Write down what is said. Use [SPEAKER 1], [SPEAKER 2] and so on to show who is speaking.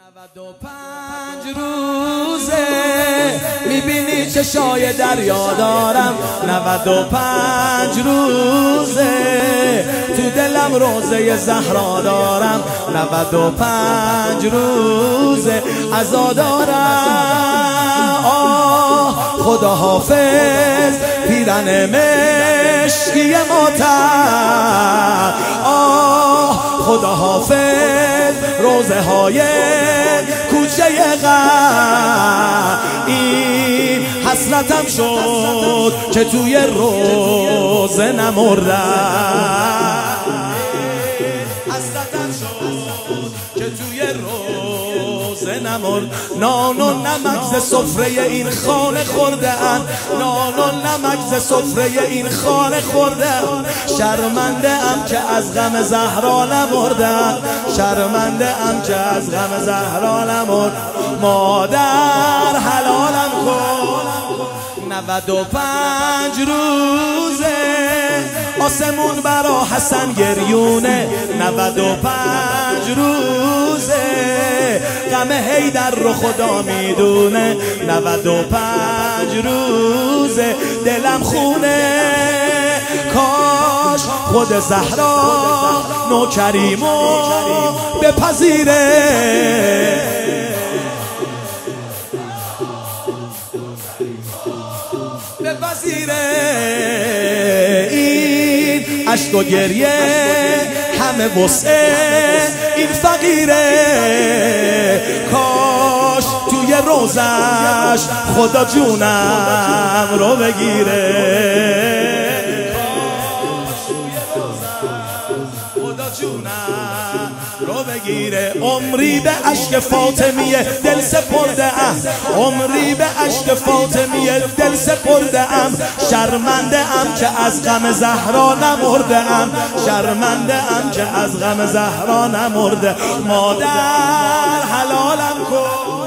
[SPEAKER 1] 95 روزه میبینی چشای دریا دارم. 95 روزه تو دلم روزه زهرا دارم. 95 روزه عزا دارم. آه خدا حافظ پیرن مشکی ماتم. آه خدا حافظ روزه های کوچه غم. این حسرتم شد که توی روزه نمردم. حسرتم شد که توی روزه نمرد. نان و نمک ز سفره این خانه خوردن. نان و نمک ز سفره این خانه خوردن. شرمنده ام که از غم زهرا نمردم. شرمنده ام که از غم زهرا نمرد. مادر حلالم کن. 95 روزه آسمون برا حسن گریونه. 95 روزه غم حیدر رو خدا میدونه. 95 روزه دلم خونه. کاش خود زهرا نوکریمو بپذیره. این عشق و گریه همه وسعه این فقیره. کاش توی روزش خدا جونم رو بگیره. کاش توی روزش خدا جونم رو بگیره. عمری به عشق فاطمیه دل سپرده ام. عمری به عشق فاطمیه دل سپرده ام. شرمنده ام که از غم زهرا نمرده ام. شرمنده ام که از غم زهرا نمرده. مادر حلالم کن.